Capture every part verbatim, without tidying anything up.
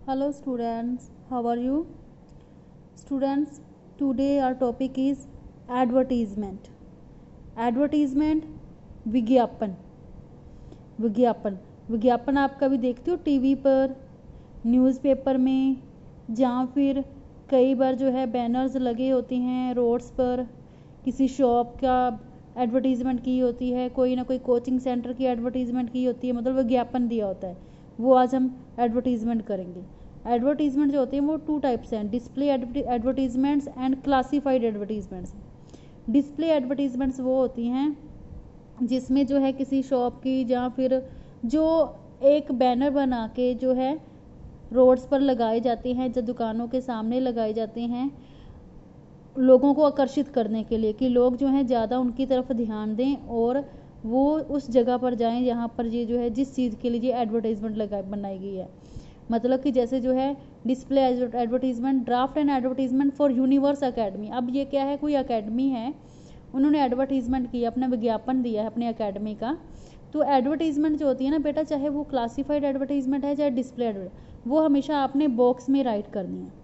Hello students, how are you? Students, today our topic is advertisement. Advertisement, विज्ञापन. विज्ञापन विज्ञापन आप कभी देखते हो टीवी पर, न्यूज़पेपर में, जहाँ फिर कई बार जो है बैनर्स लगे होते हैं रोड्स पर, किसी शॉप का एडवर्टीज़मेंट की होती है, कोई ना कोई कोचिंग सेंटर की एडवर्टीज़मेंट की होती है, मतलब विज्ञापन दिया होता है, वो आज हम एडवर्टीज़मेंट करेंगे. एडवर्टीज़मेंट जो होते हैं वो टू टाइप्स हैं, display advertisements and classified advertisements. Display advertisements वो होती हैं जिसमें जो है किसी शॉप की, जहाँ फिर जो एक बैनर बना के जो है रोड्स पर लगाए जाते हैं, जो दुकानों के सामने लगाए जाते हैं लोगों को आकर्षित करने के लिए, कि लोग जो हैं ज़्यादा उनकी तरफ ध्यान दें और वो उस जगह पर जाएं जहाँ पर ये जो है जिस चीज़ के लिए ये एडवर्टाइजमेंट लगा बनाई गई है. मतलब कि जैसे जो है display advertisement, draft and advertisement for Universe Academy. अब ये क्या है, कोई एकेडमी है, उन्होंने एडवर्टीजमेंट किया, अपना विज्ञापन दिया है अपने एकेडमी का. तो एडवर्टीजमेंट जो होती है ना बेटा, चाहे वो क्लासीफाइड एडवर्टीजमेंट है चाहे डिस्प्ले एडवर्टाइजमेंट, वो हमेशा आपने बॉक्स में राइट करनी है.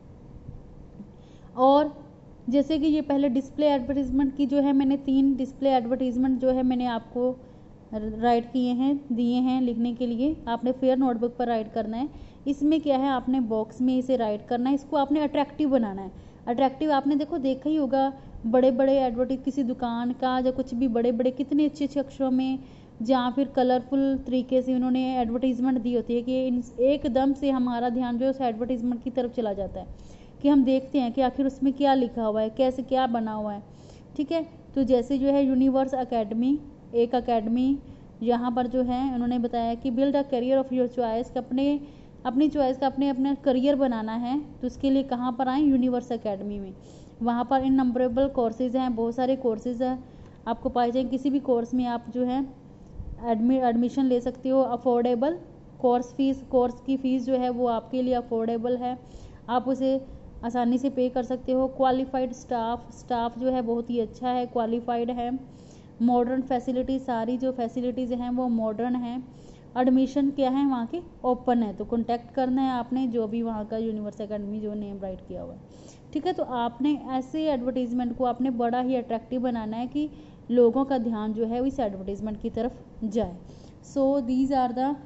और जैसे कि ये पहले डिस्प्ले एडवर्टीजमेंट की जो है मैंने तीन डिस्प्ले एडवर्टीजमेंट जो है मैंने आपको राइट किए हैं, दिए हैं लिखने के लिए, आपने फेयर नोटबुक पर राइट करना है. इसमें क्या है, आपने बॉक्स में इसे राइट करना है, इसको आपने अट्रैक्टिव बनाना है. अट्रैक्टिव आपने देखो देखा ही होगा, बड़े बड़े एडवर्टीज किसी दुकान का या कुछ भी, बड़े बड़े कितने अच्छे अच्छे अक्षरों में, जहाँ फिर कलरफुल तरीके से उन्होंने एडवर्टीजमेंट दी होती है कि एकदम से हमारा ध्यान जो है उस एडवर्टीजमेंट की तरफ चला जाता है, कि हम देखते हैं कि आखिर उसमें क्या लिखा हुआ है, कैसे क्या बना हुआ है. ठीक है, तो जैसे जो है यूनिवर्स एकेडमी, एक एकेडमी, यहाँ पर जो है उन्होंने बताया कि build a career of your choice, अपने अपनी चॉइस का अपने अपना करियर बनाना है, तो उसके लिए कहाँ पर आए, यूनिवर्स एकेडमी में. वहाँ पर इन नंबरेबल कोर्सेज हैं, बहुत सारे कोर्सेज हैं, आपको पाए जाएंगे. किसी भी कोर्स में आप जो है एडमि एडमिशन ले सकते हो. अफोर्डेबल कोर्स फीस, कोर्स की फ़ीस जो है वो आपके लिए अफोर्डेबल है, आप उसे आसानी से पे कर सकते हो. क्वालिफाइड स्टाफ, स्टाफ जो है बहुत ही अच्छा है, क्वालिफाइड है. मॉडर्न फैसिलिटी, सारी जो फैसिलिटीज़ हैं वो मॉडर्न हैं. एडमिशन क्या है वहाँ के, ओपन है, तो कॉन्टैक्ट करना है आपने जो भी वहाँ का यूनिवर्स एकेडमी जो नेम राइट किया हुआ है. ठीक है, तो आपने ऐसे एडवर्टीज़मेंट को आपने बड़ा ही अट्रैक्टिव बनाना है कि लोगों का ध्यान जो है इस एडवर्टीज़मेंट की तरफ जाए. सो दीज आर द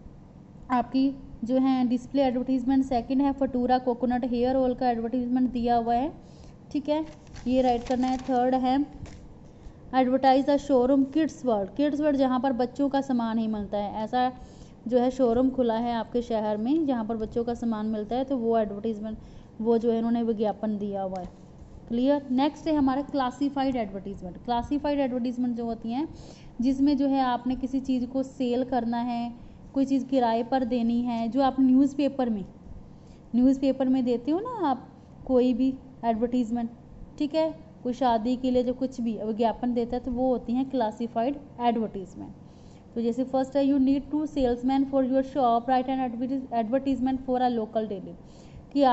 आपकी जो है डिस्प्ले एडवर्टीज़मेंट. सेकंड है फटूरा कोकोनट हेयर ऑयल का एडवर्टीज़मेंट दिया हुआ है. ठीक है, ये राइट करना है. थर्ड है advertise the showroom Kids World. Kids World जहाँ पर बच्चों का सामान ही मिलता है, ऐसा जो है शोरूम खुला है आपके शहर में जहाँ पर बच्चों का सामान मिलता है, तो वो एडवर्टीज़मेंट वो जो है उन्होंने विज्ञापन दिया हुआ है. क्लियर. नेक्स्ट है हमारा क्लासीफाइड एडवर्टीज़मेंट. क्लासीफाइड एडवर्टीज़मेंट जो होती हैं जिसमें जो है आपने किसी चीज़ को सेल करना है, कोई चीज़ किराए पर देनी है, जो आप न्यूज़पेपर में न्यूज़पेपर में देते हो ना आप कोई भी एडवर्टीज़मेंट. ठीक है, कोई शादी के लिए जो कुछ भी विज्ञापन देता है, तो वो होती हैं क्लासीफाइड एडवर्टीज़मेंट. तो जैसे फर्स्ट है, you need to salesman for your shop, right an advertisement for a local daily. कि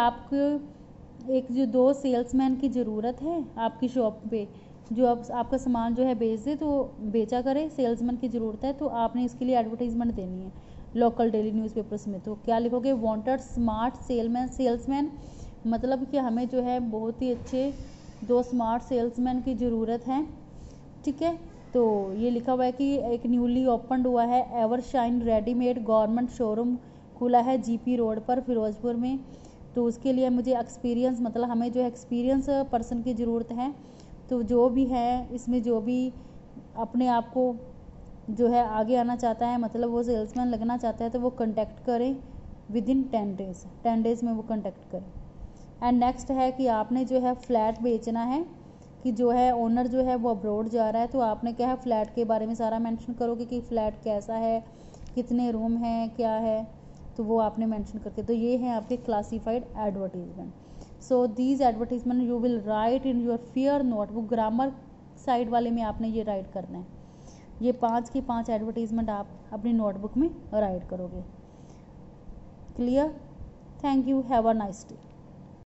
आपको एक जो दो सेल्समैन की ज़रूरत है आपकी शॉप पे, जो आप आपका सामान जो है बेच दे, तो बेचा करे, सेल्समैन की ज़रूरत है, तो आपने इसके लिए एडवर्टीज़मेंट देनी है लोकल डेली न्यूज़पेपर्स में. तो क्या लिखोगे, वांटेड स्मार्ट सेलमैन सेल्समैन, मतलब कि हमें जो है बहुत ही अच्छे दो स्मार्ट सेल्समैन की ज़रूरत है. ठीक है, तो ये लिखा हुआ है कि एक न्यूली ओपनड हुआ है Ever Shine readymade government showroom खुला है जीपी रोड पर फिरोजपुर में. तो उसके लिए मुझे एक्सपीरियंस, मतलब हमें जो है एक्सपीरियंस पर्सन की ज़रूरत है. तो जो भी है इसमें, जो भी अपने आप को जो है आगे आना चाहता है, मतलब वो सेल्समैन लगना चाहता है, तो वो कांटेक्ट करें within ten days ten days में वो कांटेक्ट करें. एंड नेक्स्ट है कि आपने जो है फ्लैट बेचना है, कि जो है ओनर जो है वो अब्रॉड जा रहा है, तो आपने क्या है फ्लैट के बारे में सारा मेंशन करोगे कि फ्लैट कैसा है, कितने रूम हैं, क्या है, तो वो आपने मेंशन करके. तो ये है आपके classified advertisement. So these advertisement you will write in your fair notebook. Grammar side वाले में आपने ये राइट करना है. ये पांच की पांच एडवर्टीजमेंट आप अपनी नोटबुक में राइट करोगे. Clear. Thank you. Have a nice day.